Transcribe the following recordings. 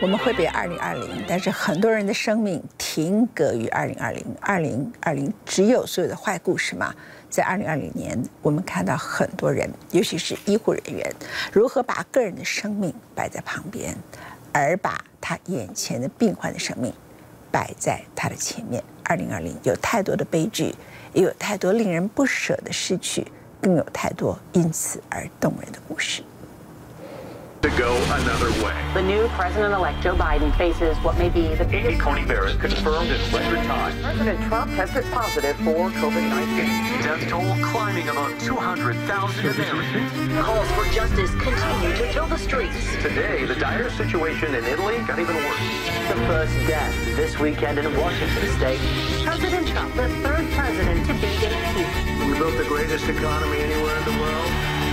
我们会比2020，但是很多人的生命停格于2020。2020只有所有的坏故事嘛？在2020年，我们看到很多人，尤其是医护人员，如何把个人的生命摆在旁边，而把他眼前的病患的生命摆在他的前面。2020有太多的悲剧，也有太多令人不舍的失去，更有太多因此而动人的故事。 To go another way. The new president-elect Joe Biden faces what may be the biggest. Amy Coney Barrett confirmed in record time. President Trump tested positive for COVID-19. Death toll climbing about 200,000 Americans. Calls for justice continue to fill the streets. Today, the dire situation in Italy got even worse. The first death this weekend in Washington State. President Trump, the third president to be impeached. We built the greatest economy anywhere in the world.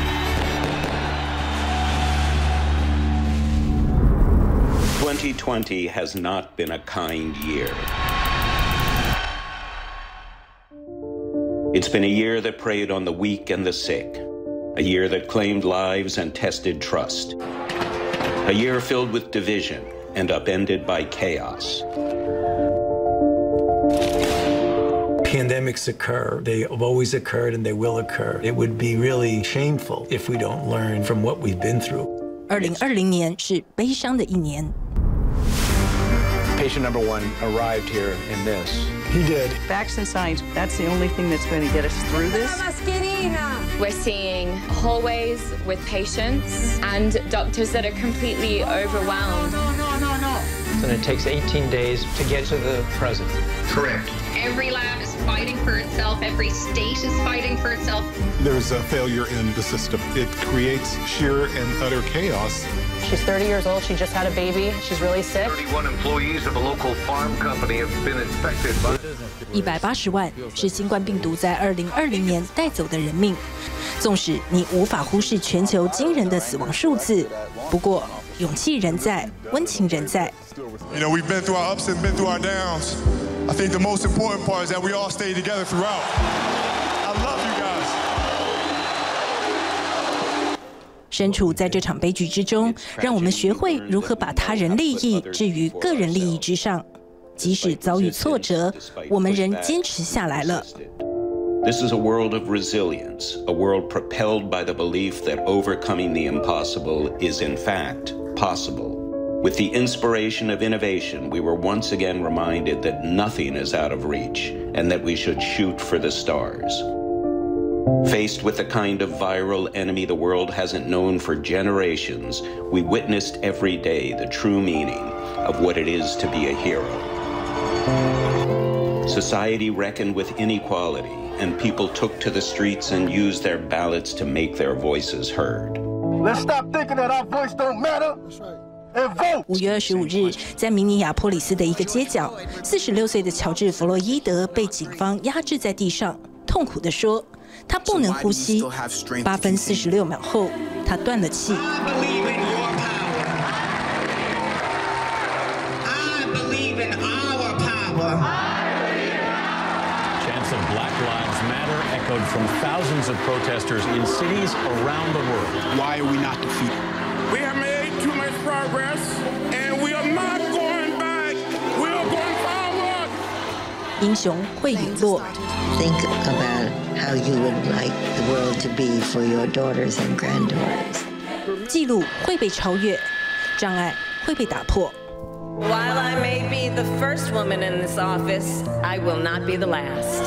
"2020 has not been a kind year. It's been a year that preyed on the weak and the sick, a year that claimed lives and tested trust, a year filled with division and upended by chaos." Pandemics occur. They have always occurred and they will occur. It would be really shameful if we don't learn from what we've been through. 2020年是悲伤的一年。 Patient number 1 arrived here in this. He did. Facts and science, that's the only thing that's going to get us through this. We're seeing hallways with patients and doctors that are completely overwhelmed. And it takes 18 days to get to the president. Correct. Every lab is fighting for itself. Every state is fighting for itself. There's a failure in the system. It creates sheer and utter chaos. She's 30 years old. She just had a baby. She's really sick. 31 employees of a local farm company have been infected by 180万是新冠病毒在2020年带走的人命。纵使你无法忽视全球惊人的死亡数字，不过勇气仍在，温情仍在。 You know, we've been through our ups and been through our downs. I think the most important part is that we all stay together throughout. I love you guys. 身处在这场悲剧之中，让我们学会如何把他人利益置于个人利益之上。即使遭遇挫折，我们仍坚持下来了。 This is a world of resilience, a world propelled by the belief that overcoming the impossible is in fact possible. With the inspiration of innovation, we were once again reminded that nothing is out of reach and that we should shoot for the stars. Faced with the kind of viral enemy the world hasn't known for generations, we witnessed every day the true meaning of what it is to be a hero. Society reckoned with inequality, and people took to the streets and used their ballots to make their voices heard. Let's stop thinking that our voice don't matter. 5月25日，在明尼亚波利斯的一个街角，46岁的乔治·弗洛伊德被警方压制在地上，痛苦地说：“他不能呼吸。”8分46秒后，他断了气。 Chants of Black Lives Matter echoed from thousands of protesters in cities around the world. Why are we not defeated? We have made too much progress, and we are not going back. We are going forward. 英雄会陨落。 Think about how you would like the world to be for your daughters and granddaughters. 记录会被超越，障碍会被打破。 While I may be the first woman in this office, I will not be the last.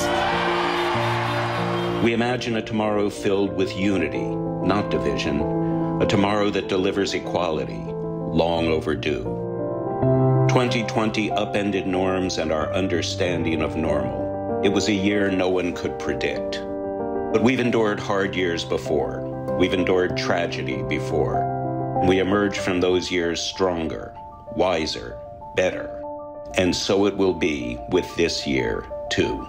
We imagine a tomorrow filled with unity, not division, a tomorrow that delivers equality, long overdue. 2020 upended norms and our understanding of normal. It was a year no one could predict. But we've endured hard years before. We've endured tragedy before. We emerged from those years stronger, wiser, better. And so it will be with this year, too.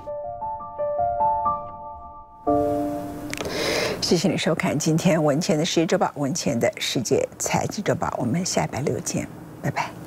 谢谢你收看今天文茜的世界周报，文茜的世界财经周报。我们下礼拜六见，拜拜。